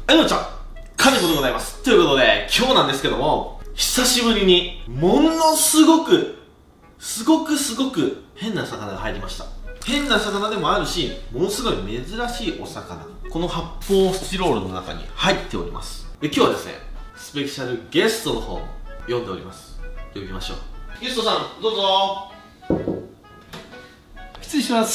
はい、どうもちゃん、金子でございます。ということで、今日なんですけども、久しぶりに、ものすごく変な魚が入りました。変な魚でもあるし、ものすごい珍しいお魚。この発泡スチロールの中に入っております。で、今日はですね、スペシャルゲストの方も呼んでおります。呼びましょう。ゲストさん、どうぞ。 失礼します。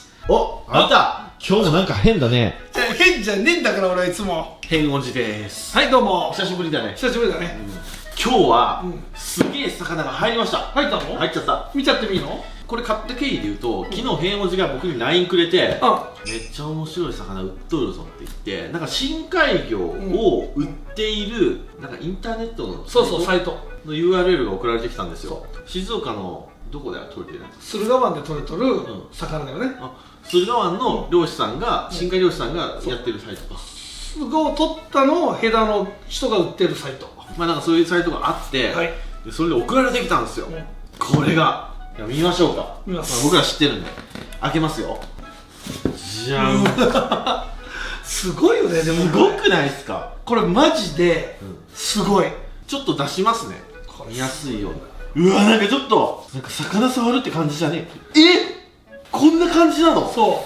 お、あんた今日もなんか変だね。 変じゃねえんだから俺はいつも。 変おじです。 はい、どうも。 久しぶりだね。 久しぶりだね。 今日は、すげえ魚が入りました。 入ったの？ 入っちゃった。 見ちゃってもいいの？ これ買った経緯で言うと、昨日変おじが僕に LINE くれて、めっちゃ面白い魚売っとるぞって言って、なんか深海魚を売っている、なんかインターネットのサイトの URL が送られてきたんですよ。静岡のどこで取れてるやつ？ 駿河湾で取れとる魚だよね。 駿河湾の漁師さんが、深海漁師さんがやってるサイトか。 駿河を取ったのをヘダの人が売ってるサイト。 まあなんかそういうサイトがあって、でそれで送られてきたんですよ。これが、見ましょうか。僕ら知ってるんで。開けますよ。じゃん。 すごいよね、でも。 すごくないですか？ これマジで、すごい。 ちょっと出しますね。見やすいように。うわ、なんかちょっと、なんか魚触るって感じじゃねえ。こんな感じなの？ そう。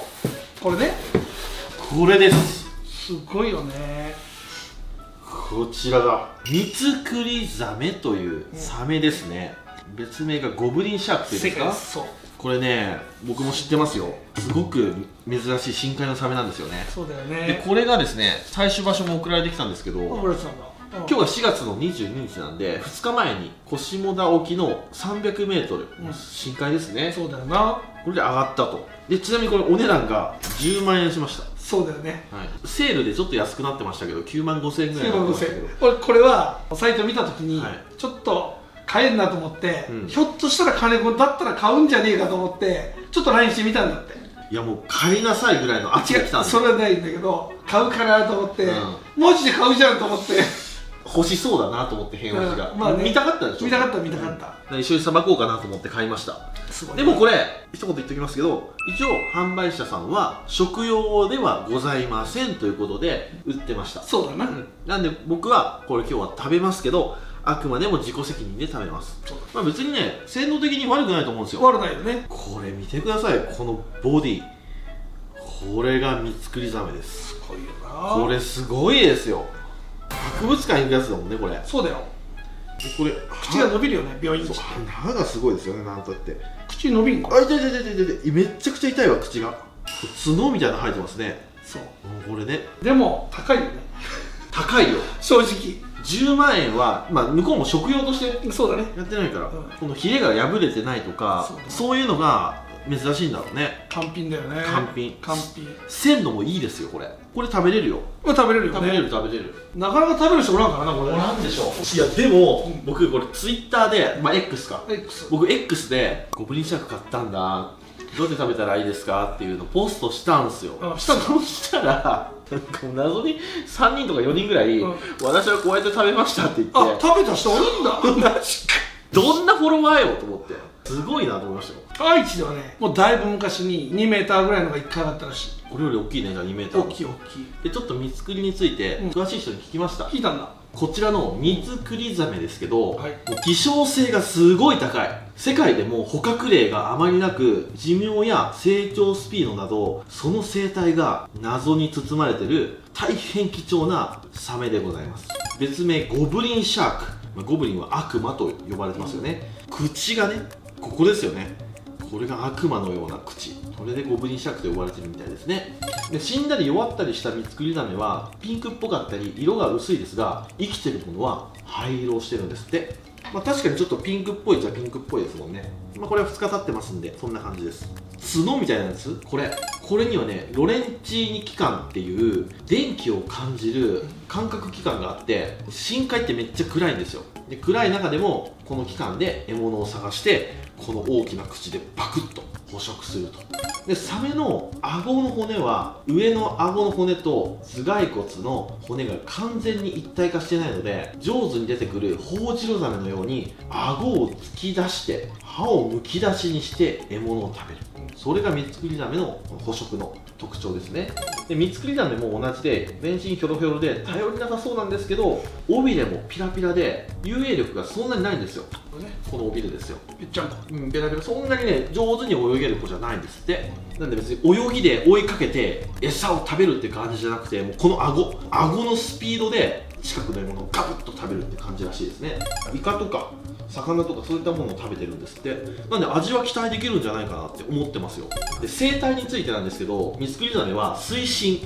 これね。 これです。 すごいよね。 こちらが、ミツクリザメというサメですね。別名がゴブリンシャークっていうんですか？ そう。 これね、僕も知ってますよ。すごく珍しい深海のサメなんですよね。 そうだよね。 で、これがですね、採取場所も送られてきたんですけど、 送られてたんだ。 今日は4月の22日なんで、2日前に腰モダ沖の300メートル、深海ですね。 そうだよな。 これで上がったと。で、ちなみにこれお値段が10万円しました。 そうだよね。 はい、セールでちょっと安くなってましたけど、9万5千円ぐらいになってましたけど。 これはサイト見たときに、ちょっと買えんなと思って、ひょっとしたら金子だったら買うんじゃねえかと思って、ちょっと LINE してみたんだって。 いやもう買いなさいぐらいの圧が来たんで。 それはないんだけど、買うかなと思って、マジで買うじゃんと思って。 欲しそうだなと思って、変押しが。見たかったでしょ？ 見たかった。 一緒にさばこうかなと思って買いました。でもこれ、一言言っておきますけど、一応販売者さんは食用ではございませんということで売ってました。 そうだな。 なんで僕はこれ今日は食べますけど、あくまでも自己責任で食べます。まあ別にね、性能的に悪くないと思うんですよ。 悪ないよね。 これ見てください、このボディ。これがミツクリザメです。 すごいよな。 これすごいですよ。博物館行くやつだもんね、これ。 そうだよ。これ口が伸びるよね、病院で。 歯がすごいですよね、なんとって。 口伸びんか。 あ、痛い、めっちゃくちゃ痛いわ、口が。角みたいなの生えてますね。 そう。 これね。 でも高いよね。 高いよ、 正直。 10万円は、まあ向こうも食用としてそうだねやってないから、このヒレが破れてないとか、そういうのが珍しいんだろうね。 完品だよね。 完品。鮮度もいいですよ、これ。これ食べれるよ。 食べれるよね。 食べれる。 なかなか食べる人おらんからな、これ。 おらんでしょ。いや、でも、僕これツイッターで、まあ X か。僕 X で、ゴブリンシャーク買ったんだ。どうやって食べたらいいですかっていうのをポストしたんですよ。そしたら、なんかもう謎に3人とか4人ぐらい、私はこうやって食べましたって言って。 あ、食べた人おるんだ。マジか。 どんなフォロワーよと思って。すごいなと思いましたよ。 愛知ではね、もうだいぶ昔に2メーターぐらいのが1回あったらしい。 これより大きいね、じゃあ2メーター。 大きい。 で、ちょっとミツクリについて、詳しい人に聞きました。 聞いたんだ。 こちらのミツクリザメですけど、もう希少性がすごい高い。世界でも捕獲例があまりなく、寿命や成長スピードなど、その生態が謎に包まれている大変貴重なサメでございます。別名ゴブリンシャーク。ゴブリンは悪魔と呼ばれてますよね。口がね、ここですよね。これが悪魔のような口。それでゴブリンシャークと呼ばれてるみたいですね。で、死んだり弱ったりしたミツクリザメはピンクっぽかったり色が薄いですが、生きてるものは灰色をしてるんですって。まあ確かにちょっとピンクっぽいじゃピンクっぽいですもんね。まあこれは2日経ってますんで、そんな感じです。角みたいなやつ、これにはね、ロレンチーニ器官っていう電気を感じる感覚器官があって、深海ってめっちゃ暗いんですよ。で、暗い中でもこの器官で獲物を探して、この大きな口でパクッと捕食すると。 でサメの顎の骨は上の顎の骨と頭蓋骨の骨が完全に一体化してないので、上手に出てくるホウジロザメのように顎を突き出して歯をむき出しにして獲物を食べる。それがミツクリザメの捕食の特徴ですね。でミツクリザメも同じで全身ヒョロヒョロで頼りなさそうなんですけど、尾びれもピラピラで遊泳力がそんなにないんですよ。この尾びれですよ。 ぺっちゃんこ、 ペラペラ、そんなにね上手に泳げる子じゃないんですって。なんで別に泳ぎで追いかけて餌を食べるって感じじゃなくて、もうこの顎のスピードで近くの獲物をガブッと食べるって感じらしいですね。イカとか魚とかそういったものを食べてるんですって。なんで味は期待できるんじゃないかなって思ってますよ。で生態についてなんですけど、ミツクリザメは水深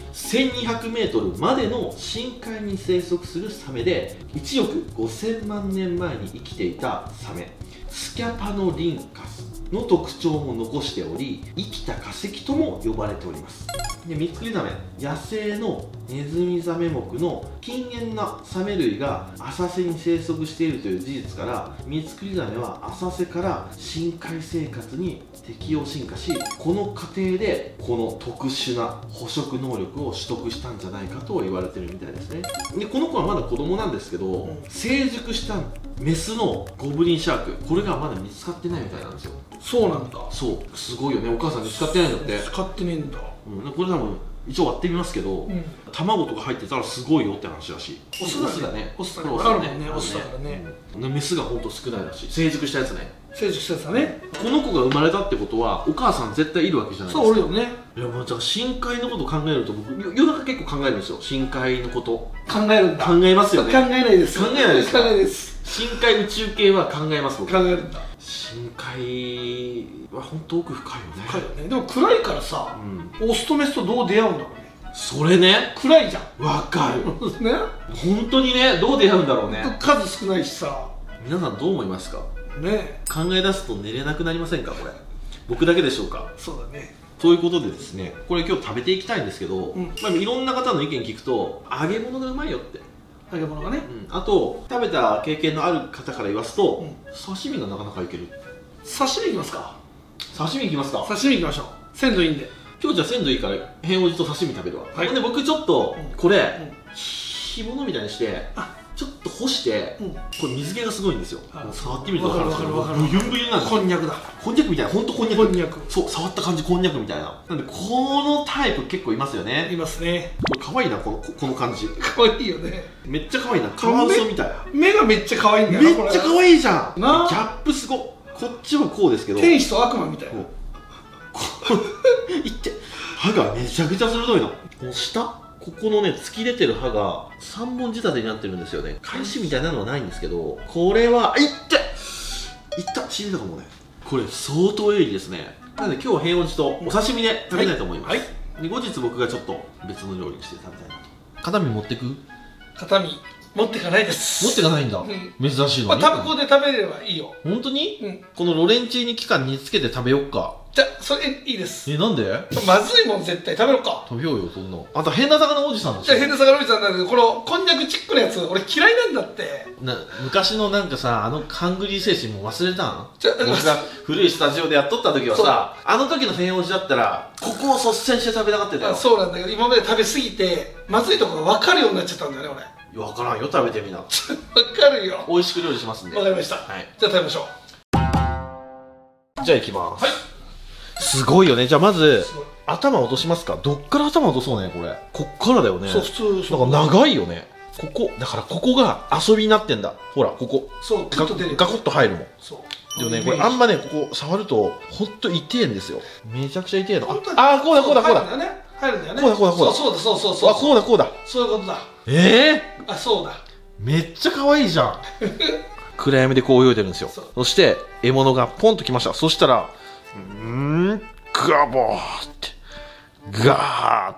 1200m までの深海に生息するサメで、1億5000万年前に生きていたサメスキャパノリンカスの特徴も残しており、生きた化石とも呼ばれております。でミツクリザメ、野生のネズミザメ目の近縁なサメ類が浅瀬に生息しているという事実から、ミツクリザメは浅瀬から深海生活に適応進化し、この過程でこの特殊な捕食能力を取得したんじゃないかと言われてるみたいですね。でこの子はまだ子供なんですけど、成熟したメスのゴブリンシャーク、これがまだ見つかってないみたいなんですよ。 そうなんだ。 そうすごいよね。お母さん見つかってないんだって。 使ってねえんだ。 これ多分一応割ってみますけど、卵とか入ってたらすごいよって話らしい。 オスだね。 オスだね。あるもんね、オスだからね。 メスがほんと少ないらしい。成熟したやつね。 成熟したやつだね。 この子が生まれたってことはお母さん絶対いるわけじゃないですか。 そう、おるよね。 いや、もうじゃあ深海のこと考えると、僕夜中結構考えるんですよ。深海のこと考えるんだ。 考えますよね。 考えないです。 考えないです。 考えないです。 深海宇宙系は考えます。僕考えるんだ。 深海は本当奥深いよね。 深いよね。でも暗いからさ、オスとメスとどう出会うんだろうね。 それね、 暗いじゃん。 わかるね。 本当にね、どう出会うんだろうね。 数少ないしさ。 皆さんどう思いますかね。考え出すと寝れなくなりませんか、これ。僕だけでしょうか。 そうだね。 ということでですね、これ今日食べていきたいんですけど、いろんな方の意見聞くと、揚げ物がうまいよって。 揚げ物がね。 あと食べた経験のある方から言わすと、刺身がなかなかいける。 刺身いきますか。 刺身いきますか。 刺身いきましょう。鮮度いいんで。 今日じゃあ鮮度いいから変おじと刺身食べるわ。はい。で僕ちょっとこれ干物みたいにしてちょっと干して、これ水気がすごいんですよ。触ってみると分かる。ブユンブユンなんです。 こんにゃくだ。 こんにゃくみたいな、ほんとこんにゃく。こんにゃく。そう、触った感じこんにゃくみたいな。なんでこのタイプ結構いますよね。 いますね。 これ可愛いな、この感じ。 可愛いよね。めっちゃ可愛いな。カワウソみたい。 目がめっちゃ可愛いんだよ。 めっちゃ可愛いじゃん。ギャップすご。こっちもこうですけど。 天使と悪魔みたいな。 いって歯がめちゃくちゃ鋭いの。この下ここのね突き出てる歯が3本仕立てになってるんですよね。返しみたいなのはないんですけど、これはいった死んでたかもね。これ相当鋭利ですね。なので今日は平穏寺とお刺身で食べたいと思います。で後日僕がちょっと別の料理にして食べたいなと。肩身持ってく？ 肩身持ってかないです。 持ってかないんだ。珍しいのに。 タバコで食べればいいよ。 本当に？このロレンチーニ期間につけて食べよっか。 じゃそれいいです。 なんで？ まずいもん絶対食べろか。 食べようよそんな。あと変な魚おじさんでしょ。 じゃ変な魚おじさんなんだけど、このこんにゃくチックのやつ俺嫌いなんだって。 昔のなんかさ、ハングリー精神も忘れたん？僕が古いスタジオでやっとった時はさ、あの時の変おじだったらここを率先して食べたがってたよ。 そうなんだけど今まで食べ過ぎてまずいところが分かるようになっちゃったんだよね俺。 分からんよ、食べてみな。 分かるよ。 美味しく料理しますんで。 分かりました。じゃあ食べましょう。じゃあいきます。すごいよね。じゃあまず頭落としますか。どっから頭落とそうね、これ。こっからだよね。 そう、普通なんか長いよね。ここだから、ここが遊びになってんだ。ほらここ。 そう、 ガコッと入るもん。そう。でもね、これあんまね、ここ触るとほんと痛えんですよ。めちゃくちゃ痛えの。あ、こうだこうだこうだ。 入るんだよね。こうだこうだ。そうだそうそうそう。 あ、こうだこうだ。 そういうことだ。 あ、 そうだ。 めっちゃ可愛いじゃん。暗闇でこう泳いでるんですよ。そして獲物がポンときました。そしたらガボーってガーって。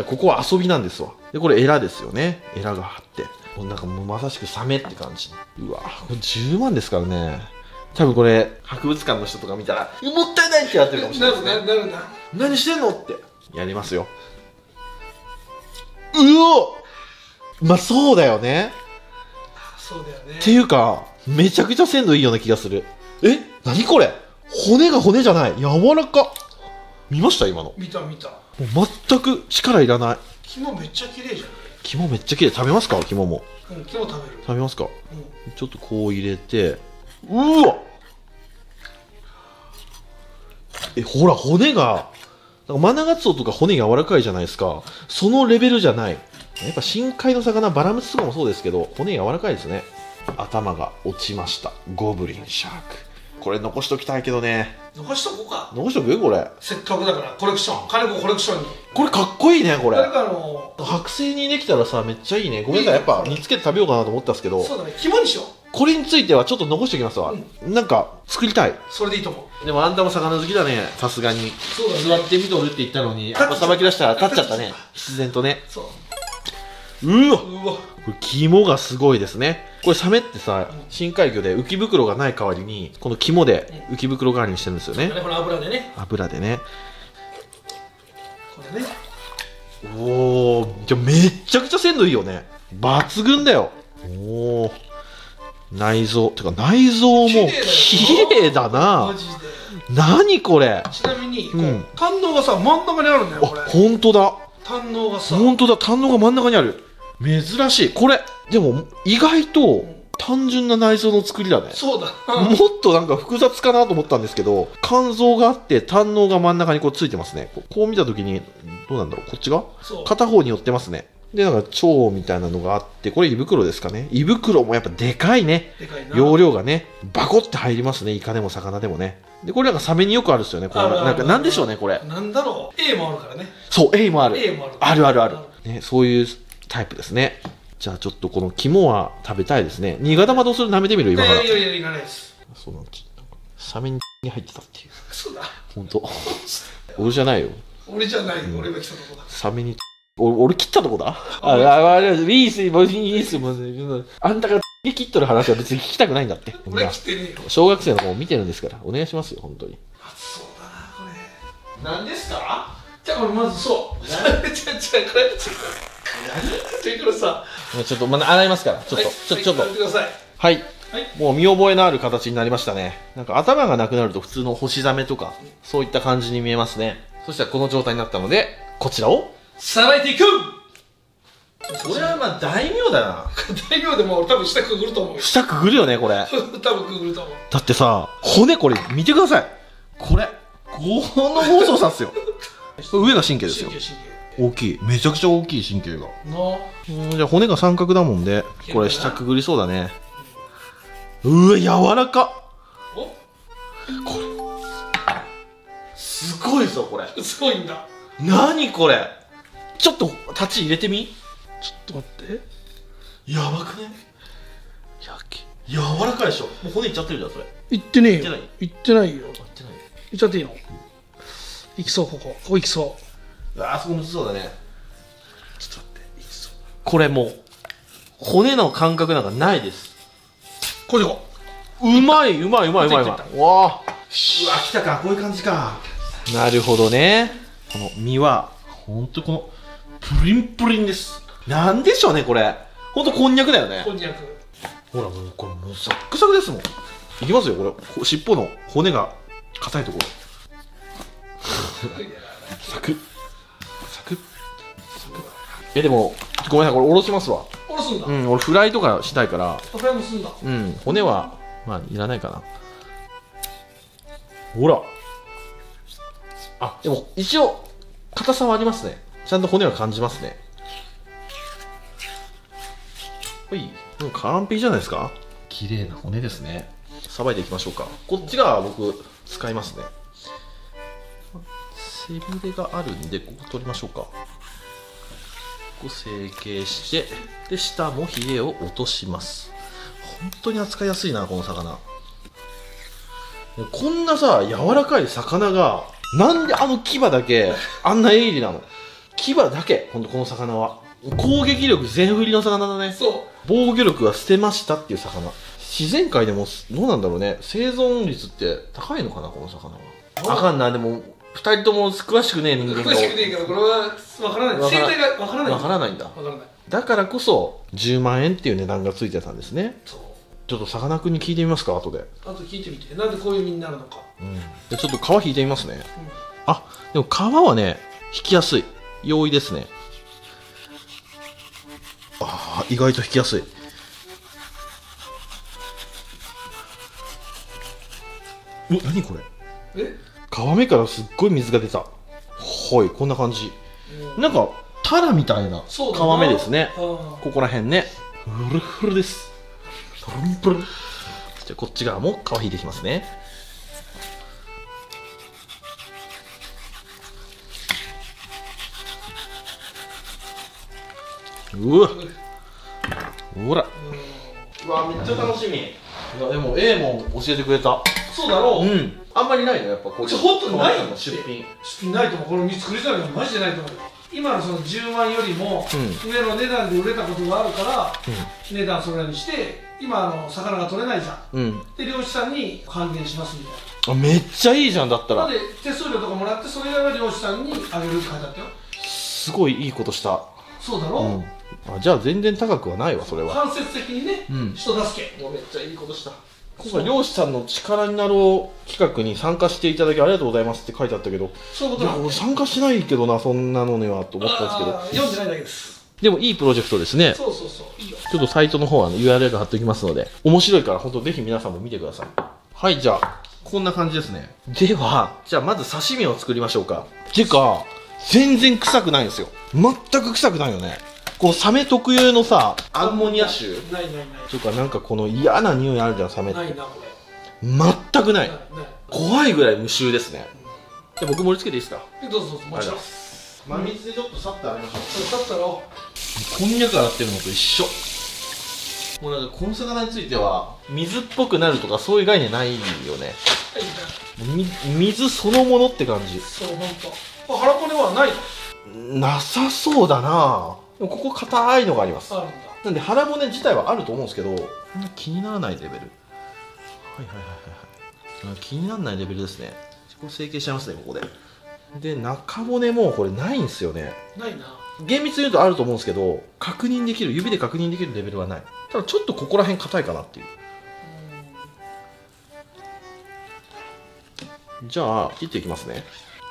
ここは遊びなんですわ。でこれエラですよね。エラがあってなんかもうまさしくサメって感じ。うわこれ10万ですからね。多分これ博物館の人とか見たらもったいないってやってるかもしれないですね。なるな。何してんのってやりますよ。まあそうだよね。 そうだよね。 っていうかめちゃくちゃ鮮度いいような気がする。何これ、骨が骨じゃない、柔らか。 見ました今の。 見た見た。 もう全く力いらない。 肝めっちゃ綺麗じゃん。 肝めっちゃ綺麗。食べますか肝も。 うん、肝食べる。 食べますか、 うん、 ちょっとこう入れて、うわほら骨がマナガツオとか骨柔らかいじゃないですか。そのレベルじゃない。やっぱ深海の魚バラムツとかもそうですけど骨柔らかいですね。頭が落ちました。ゴブリンシャーク。これ残しときたいけどね。 残しとこうか。 残しとくこれ。 せっかくだからコレクション、金子コレクションに。 これかっこいいねこれ。 誰か剥製にできたらさめっちゃいいね。ごめんなさい、やっぱ煮つけて食べようかなと思ったんですけど。 そうだね、肝にしよう。 これについてはちょっと残しておきますわ、なんか作りたい。 それでいいと思う。 でもあんたも魚好きだね、さすがに。 そうだね、 座ってみとるって言ったのにやっぱさばき出したら立っちゃったね自然とね。 そう、 うわこれ肝がすごいですね。これサメってさ、深海魚で浮き袋がない代わりにこの肝で浮き袋代わりにしてるんですよね。 この油でね。 油でね。 これね。 おお、じゃめっちゃくちゃ鮮度いいよね。抜群だよ。おお、内臓てか内臓も綺麗だな。 マジで。 何これ。 ちなみに胆のうがさ真ん中にあるんだよ。これ本当だ。 胆のうがさ、 本当だ、胆のうが真ん中にある。珍しい。これでも意外と単純な内臓の作りだね。 そうだもっとなんか複雑かなと思ったんですけど、肝臓があって胆のうが真ん中にこうついてますね。こう見た時にどうなんだろう、こっちが片方に寄ってますね。でなんか腸みたいなのがあって、これ胃袋ですかね。胃袋もやっぱでかいね。 でかいな。 容量がねバコって入りますね。イカでも魚でもね。でこれなんかサメによくあるっすよね。これなんかなんでしょうねこれ。 なんだろう、 A もあるからね。 そう A もある。 A もある。 あるあるあるね。そういうタイプですね。じゃあちょっとこの肝は食べたいですね。新潟玉どうする、舐めてみる今から。 いやいやいらないです。 そうなんです。サメに入ってたっていう。 そうだ。 本当。俺じゃないよ。 俺じゃない、俺が来たとこだ。 サメに俺切ったとこだ。あれウィースもいいっすもん。あんたが切っとる話は別に聞きたくないんだって。 俺切ってねえよ。 小学生の子も見てるんですからお願いしますよ本当に。 そうだなこれ。 何ですか。 じゃあ俺まずそう。じゃあこれさ。 ちょっと洗いますから。ちょっと。はい。もう見覚えのある形になりましたね。なんか頭がなくなると普通の干しザメとかそういった感じに見えますね。そしたらこの状態になったのでこちらをさばいていく。 これはまあ大名だな。 大名でも俺多分下くぐると思うよ。 下くぐるよねこれ。 多分くぐると思う。 だってさ骨これ見てください。この細さっすよ。上が神経ですよ。大きい、めちゃくちゃ大きい神経が。じゃあ骨が三角だもんでこれ下くぐりそうだね。うわ柔らかっ。これすごいぞこれ。 すごいんだ。 何これ。ちょっと立ち入れてみ。 ちょっと待って。 やばくね。柔らかいでしょ。もう骨いっちゃってるじゃんそれ。 いってねえよ。いってないよ。いっちゃっていいの。いきそう。ここいきそう。 あそこむずそうだね。ちょっと待って。いきそう。これもう骨の感覚なんかないです。 これでこうまい。わあ来たか。こういう感じか。なるほどね。この身はほんとこのプリンプリンです。なんでしょうねこれ。ほんとこんにゃくだよね。 こんにゃく。 ほらもうこれもうサックサクですもん。いきますよこれ。尻尾の骨が硬いところ。サクでもごめんなさいこれおろしますわ。 おろすんだ。 俺フライとかしたいから。 フライもすんだ。 骨はまあいらないかな。ほらでも一応硬さはありますね。ちゃんと骨は感じますね。ほい、完璧じゃないですか。綺麗な骨ですね。さばいていきましょうか。こっちが僕使いますね。背びれがあるんでここ取りましょうか。ここ成形して、で下もヒレを落とします。本当に扱いやすいなこの魚。こんなさ柔らかい魚がなんで牙だけあんな鋭利なの。牙だけ。ほんとこの魚は攻撃力全振りの魚だね。防御力は捨てましたっていう魚。自然界でもどうなんだろうね。生存率って高いのかなこの魚は。あかんな。でも2人とも詳しくねえ人間が。 詳しくねえからこれは分からない。生態が分からない。 分からないんだ。だからこそ10万円っていう値段がついてたんですね。ちょっとさかなクンに聞いてみますか後で。 あと聞いてみて。なんでこういう身になるのか。 でちょっと皮引いてみますね。 あ、でも皮はね引きやすい、容易ですね。あー、意外と引きやすい。何これ、皮目からすっごい水が出た。はい、こんな感じ。なんかタラみたいな皮目ですね。ここら辺ね、フルフルです。プルンプルン。じゃあこっち側も皮引いていきますね。うわ、ほら、うわ、めっちゃ楽しみ。いやでも A も教えてくれた。 そうだろう。 うん、あんまりないのやっぱこういう本当にないの出品ないと思う。この作りたいのマジでないと思う。今のその10万よりも上の値段で売れたことがあるから、値段それにして今魚が取れないじゃん、で漁師さんに還元しますみたいな。 あ、めっちゃいいじゃん。だったらで手数料とかもらって、それ以外は漁師さんにあげるって書いてあったよ。 すごいいいことした。 そうだろう、 あ、じゃあ全然高くはないわ、それは。 間接的にね、人助け。 めっちゃいいことした。今回漁師さんの力になろう企画に参加していただきありがとうございますって書いてあったけど、 そういうことなんだ。 俺参加しないけどな、そんなのにはと思ったんですけど。 読んでないだけです。 でもいいプロジェクトですね。 そうそうそう、いいよ。 ちょっとサイトの方は、URL 貼っておきますので、面白いから本当ぜひ皆さんも見てください。はい、じゃあこんな感じですね。ではじゃあまず刺身を作りましょうか。てか全然臭くないんですよ。全く臭くないよね。こうサメ特有のさ、アンモニア臭ないとか、なんかこの嫌な匂いあるじゃん、サメって。 ないな、これ全くない。怖いぐらい無臭ですね。じゃあ僕盛り付けていいですか。 どうぞどうぞ。もちろん。 真水でちょっとさっと洗いましょう。 さっと洗おう。 こんにゃく洗ってるのと一緒。もうなんかこの魚については水っぽくなるとかそういう概念ないよね。水そのものって感じ。 そう、ほんと。腹骨はないの？なさそうだな。でもここ硬いのがあります。 あるんだ。 なんで腹骨自体はあると思うんですけど、気にならないレベル。はいはいはいはい。気にならないレベルですね。これ成形しちゃいますね、ここで。で、中骨もこれないんですよね。 ないな。 厳密に言うとあると思うんですけど、確認できる、指で確認できるレベルはない。ただちょっとここら辺硬いかなっていう。じゃあ切っていきますね。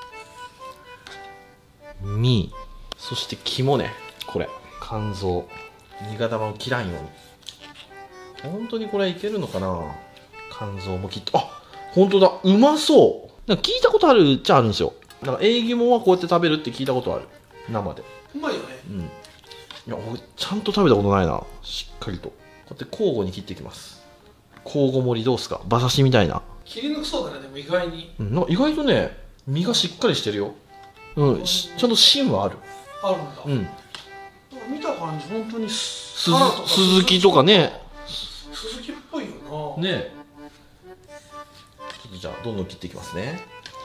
身、そして肝ね。これ肝臓、苦玉を切らんように。本当にこれいけるのかな。肝臓も切って、あ、本当だ、うまそう。なんか聞いたことあるっちゃあるんですよ。なんかエイギモはこうやって食べるって聞いたことある。生でうまいよね。 いや、俺ちゃんと食べたことないな。しっかりとこうやって交互に切っていきます。交互盛りどうすか。馬刺しみたいな。 切りにくそうだね。でも意外に、 なんか意外とね、身がしっかりしてるよ。ちゃんと芯はある。 あるんだ。見た感じ本当にスズキとかね。 スズキっぽいよな。 ね。ちょっとじゃあどんどん切っていきますね。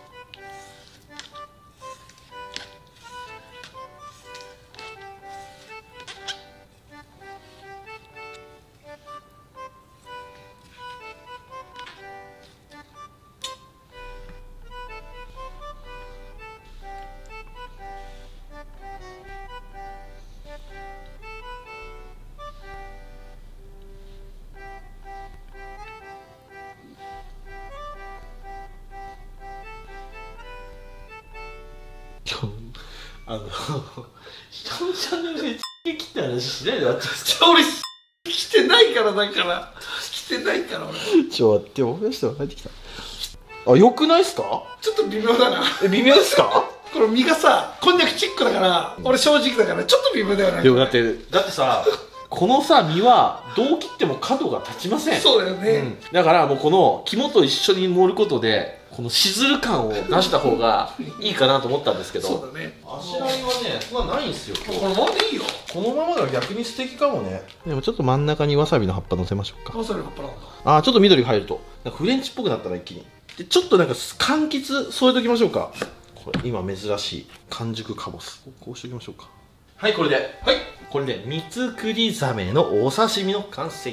人のチャンネルで切って話しないで待ってます。 俺来てないから、だから来てないから俺。 ちょっと待って、思い出したら帰ってきた。あ、よくないっすか。 ちょっと微妙だな。 微妙ですか。 この身がさ、こんにゃくチックだから、俺正直だからちょっと微妙だよね。 でもだってさ、このさ身はどう切っても角が立ちません。 そうだよね、 だからもうこの肝と一緒に盛ることでこのしずる感を出した方がいいかなと思ったんですけど。 そうだね。 あしらいはね、そんなないんですよ。 このままでいいよ。 このままが逆に素敵かもね。でもちょっと真ん中にわさびの葉っぱ乗せましょうか。 わさびの葉っぱなんだ。 あ、ちょっと緑が入るとなんかフレンチっぽくなったら一気に。でちょっとなんか柑橘添えときましょうか。これ今珍しい完熟カボス、こうしておきましょうか。はい、これで、はい、これで三つくりザメのお刺身の完成。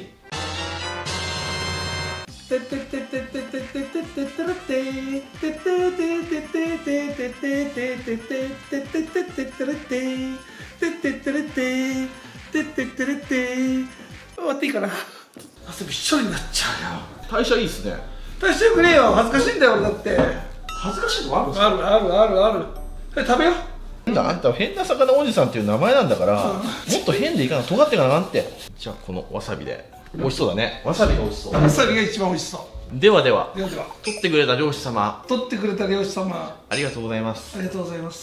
終わっていいかな。汗びっしょりになっちゃうよ。 代謝いいっすね。 大したよくねえよ。恥ずかしいんだよ俺だって。 恥ずかしいとこあるんですか？あるあるあるある。食べよう。 あんた変な魚おじさんっていう名前なんだから、もっと変でいかな、尖ってかななんて。じゃあこのわさびで美味しそうだね。わさびが美味しそう。 わさびが一番美味しそう。 ではでは、 ではでは、 取ってくれた漁師様、 取ってくれた漁師様、 ありがとうございます。 ありがとうございます。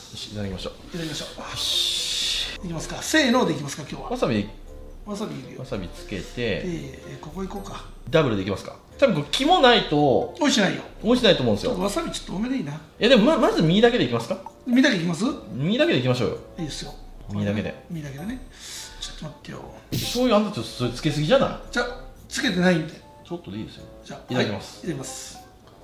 よし、いただきましょう。 いただきましょう。よし、いきますか。せーのでいきますか、今日は。 わさび、 わさび入れよう。 わさびつけて、 ここ行こうか。 ダブルでいきますか。多分これ肝ないと美味しないよ。 美味しないと思うんですよ。 わさびちょっと多めでいいな。 でもまず身だけでいきますか。 身だけいきます？ 身だけでいきましょうよ。 いいですよ。 身だけで。 身だけでね。ちょっと待ってよ。 醤油あんたちょっとそれつけすぎじゃない？ じゃあつけてないんで。 ちょっとでいいですよ。 じゃあいただきます。 入れます。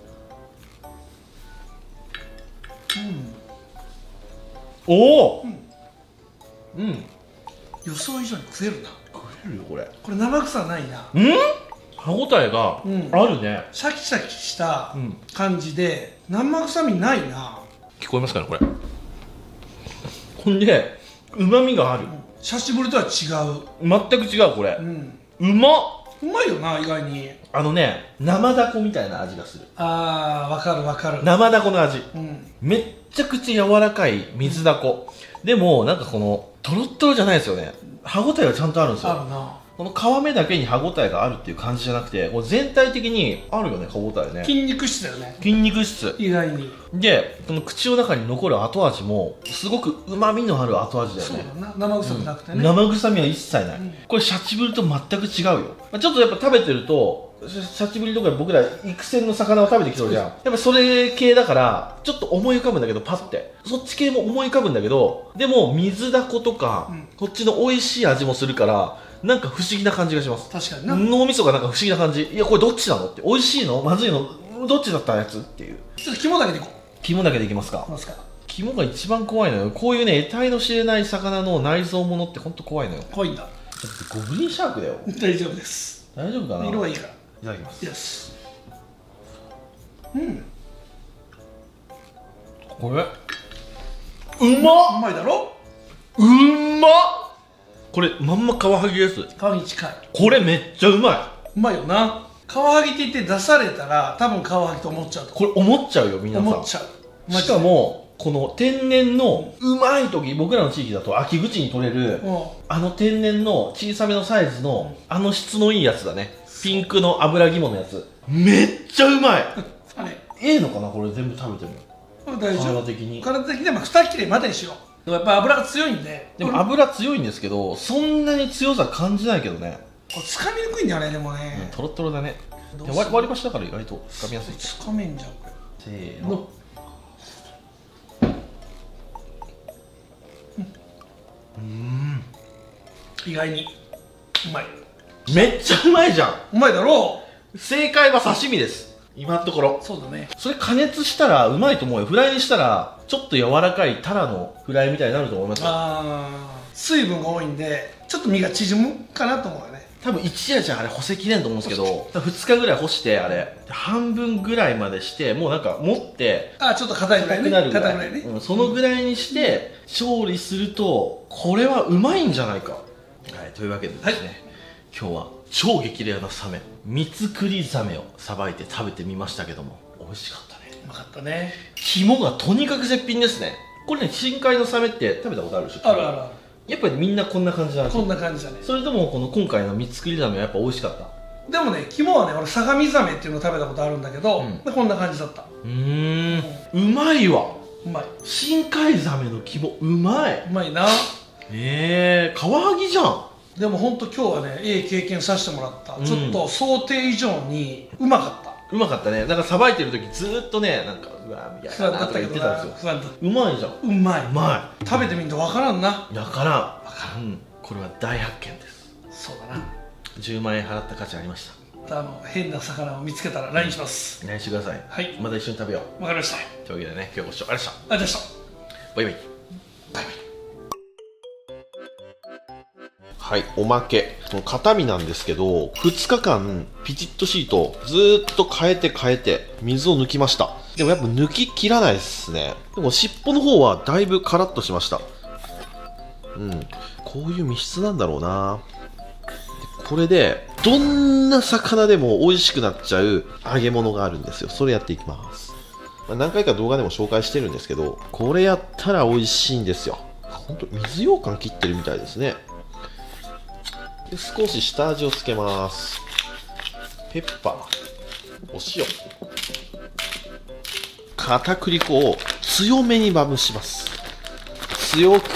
おお。うん。 予想以上に食えるな。 食えるよこれ。 これ生臭ないな。 歯ごたえがあるね。 シャキシャキした感じで生臭みないな。 聞こえますかねこれ。ほんでうまみがある。 久しぶりとは違う。 全く違うこれ。うまっ。 うまいよな意外に。 生ダコみたいな味がする。 あー、わかるわかる。 生ダコの味。めっちゃくちゃ柔らかい水ダコ。でもなんかこのトロットロじゃないですよね。歯ごたえがちゃんとあるんですよ。 あるな。 この皮目だけに歯ごたえがあるっていう感じじゃなくて、こう全体的にあるよね、歯ごたえね。 筋肉質だよね。 筋肉質。 意外に。 で、この口の中に残る後味もすごくうまみのある後味だよね。 そうだな。生臭くなくてね。 生臭みは一切ない。これシャチブリと全く違うよ。ちょっとやっぱ食べてると、シャチブリとか僕ら育成の魚を食べてきてるじゃん。やっぱそれ系だからちょっと思い浮かぶんだけど、パッてそっち系も思い浮かぶんだけど、でも水だことか、こっちの美味しい味もするからなんか不思議な感じがします。確かにな。脳みそがなんか不思議な感じ。いやこれどっちなのって、美味しいのまずいのどっちだったやつっていう。 ちょっと肝だけでいこう。 肝だけでいきますか。肝が一番怖いのよ。こういうね、得体の知れない魚の内臓ものって本当怖いのよ。 怖いんだ。 だってゴブリンシャークだよ。 大丈夫です。 大丈夫かな。 色はいいから。 いただきます。 よし。 これうまっ。 うまいだろ。 うまっ。これまんまカワハギです。 カワハギ近い。 これめっちゃうまい。 うまいよな。カワハギって言って出されたら多分カワハギと思っちゃうと。 これ思っちゃうよ皆さん。 思っちゃう。 しかもこの天然のうまい時、僕らの地域だと秋口に取れるあの天然の小さめのサイズのあの質のいいやつだね。ピンクの油肝のやつめっちゃうまい。あれいいのかなこれ全部食べても。 大丈夫。 体的に体的には2切れまでにしよう。でもやっぱ油が強いんで。 でも油強いんですけどそんなに強さ感じないけどね。 これ掴みにくいんだよね。でもねトロトロだね。割り箸だから意外と掴みやすい。 掴めんじゃんこれ。 せーの。 意外にうまい。 めっちゃうまいじゃん。 うまいだろう。正解は刺身です、今のところ。 そうだね。 それ加熱したらうまいと思うよ。フライにしたらちょっと柔らかいタラのフライみたいになると思いますよ。 水分が多いんでちょっと身が縮むかなと思うよね。 多分一夜じゃあれ干せきれんと思うんですけど、2日ぐらい干してあれ半分ぐらいまでして、もうなんか持ってちょっと硬いぐらいね。 硬いぐらいね。そのぐらいにして調理するとこれはうまいんじゃないか。はい、というわけでですね、今日は超激レアなサメ、ミツクリザメをさばいて食べてみましたけども、美味しかったね。 うまかったね。 肝がとにかく絶品ですね。これね、深海のサメって食べたことあるでしょ。 あるあるある。 やっぱりみんなこんな感じなんですよ。 こんな感じだね。 それともこの今回のミツクリザメはやっぱ美味しかった。 でもね、肝はね、俺相模ザメっていうのを食べたことあるんだけど、こんな感じだった。 うまいわ。 うまい。 深海ザメの肝うまい。 うまいな。 カワハギじゃん。 でも本当今日はね、いい経験させてもらった。ちょっと想定以上にうまかった。 うまかったね。なんかさばいてる時ずーっとね、なんかうわーみたいなとか言ってたんですよ。うまいじゃん。 うまい。 うまい。 食べてみんとわからんな。 わからん。これは大発見です。 そうだな。 10万円払った価値ありました。 変な魚を見つけたら LINE します。 LINE してください。はい。また一緒に食べよう。 わかりました。 というわけでね、今日ご視聴ありがとうございました。 ありがとうございました。 バイバイ。バイバイ。はい、おまけ。この肩身なんですけど、2日間ピチッとシートずーっと変えて水を抜きました。でもやっぱ抜ききらないですね。でも尻尾の方はだいぶカラッとしました。こういう身質なんだろうな。これでどんな魚でも美味しくなっちゃう揚げ物があるんですよ。それやっていきます。 何回か動画でも紹介してるんですけど、これやったら美味しいんですよ。ほんと水羊羹切ってるみたいですね。で少し下味をつけます。ペッパー、お塩、片栗粉を強めにまぶします。強く。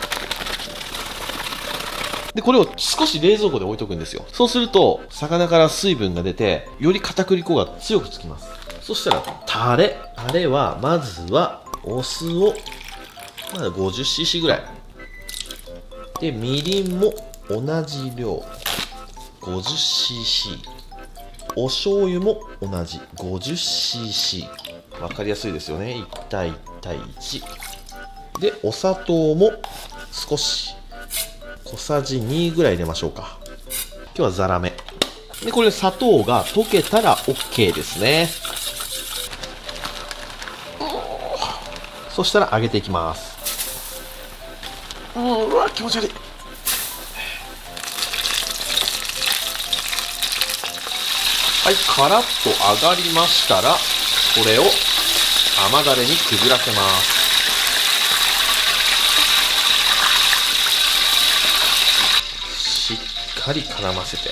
でこれを少し冷蔵庫で置いとくんですよ。そうすると魚から水分が出て、より片栗粉が強くつきます。そしたらタレはまずはお酢をまだ 50cc ぐらいで、みりんも同じ量 50cc、 お醤油も同じ 50cc。 分かりやすいですよね。1対1対1で、お砂糖も少し小さじ2ぐらい入れましょうか。今日はザラメで、これ砂糖が溶けたら OK ですね。そしたら揚げていきます。うわ気持ち悪い。はい、カラッと揚がりましたら、これを甘だれにくぐらせます。しっかり絡ませて、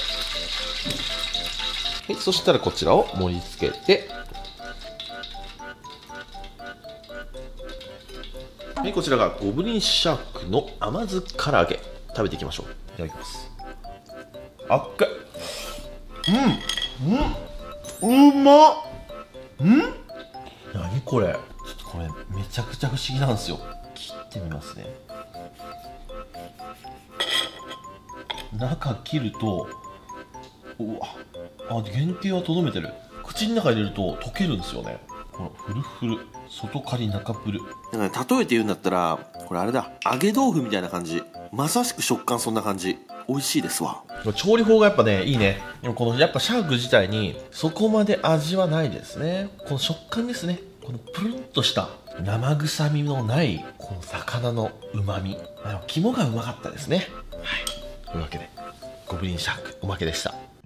はい、そしたらこちらを盛り付けて、はい、こちらがゴブリンシャークの甘酢唐揚げ、食べていきましょう。いただきます。あっかい。うまっ。何これ。ちょっとこれめちゃくちゃ不思議なんですよ。切ってみますね。中切ると、うわ、原型はとどめてる。口の中入れると溶けるんですよね。このフルフル、外カリ中プル。だから例えて言うんだったら、これあれだ、揚げ豆腐みたいな感じ。まさしく食感そんな感じ。美味しいですわ。調理法がやっぱね、いいね。でもこのやっぱシャーク自体にそこまで味はないですね。この食感ですね。このプルンとした生臭みのないこの魚の旨味。肝がうまかったですね。はい。というわけでゴブリンシャークおまけでした。